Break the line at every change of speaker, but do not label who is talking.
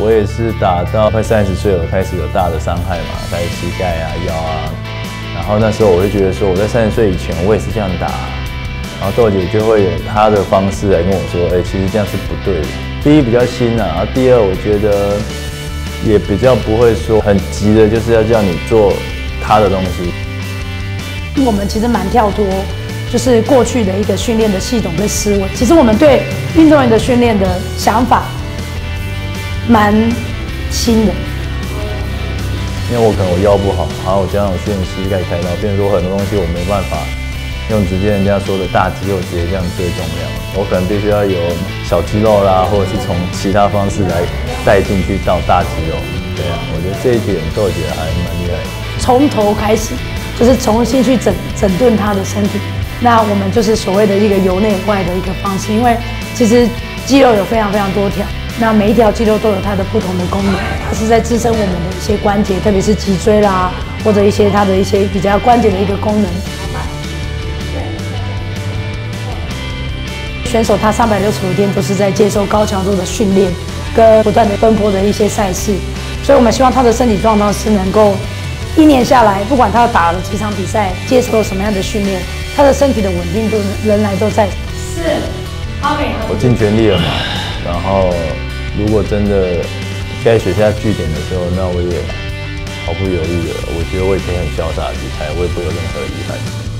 我也是打到快30岁了，开始有大的伤害嘛，开始膝盖啊、腰啊。然后那时候我就觉得说，我在30岁以前我也是这样打，然后豆姐就会有她的方式来跟我说，其实这样是不对的。第一比较新啊，然后第二我觉得也比较不会说很急的，就是要叫你做她的东西。
我们其实蛮跳脱，就是过去的一个训练的系统跟思维。其实我们对运动员的训练的想法蛮新的。
因为我可能我腰不好，然后我加上我之前膝盖开刀，变成说很多东西我没办法用直接人家说的大肌肉直接这样堆重量，我可能必须要有小肌肉啦，或者是从其他方式来带进去到大肌肉。对啊，我觉得这一点豆姐还蛮厉害的。
从头开始，就是重新去整顿他的身体。那我们就是所谓的一个由内外的一个方式，因为其实肌肉有非常非常多条。那每一条肌肉都有它的不同的功能，它是在支撑我们的一些关节，特别是脊椎啦，或者一些它的一些比较关节的一个功能。选手他365天都是在接受高强度的训练，跟不断的奔波的一些赛事，所以我们希望他的身体状况是能够1年下来，不管他打了几场比赛，接受什么样的训练，他的身体的稳定度仍然都在。
我尽全力了嘛，然后如果真的该写下句点的时候，那我也毫不犹豫的，我觉得我也可以很潇洒的离开，我也不会有任何遗憾。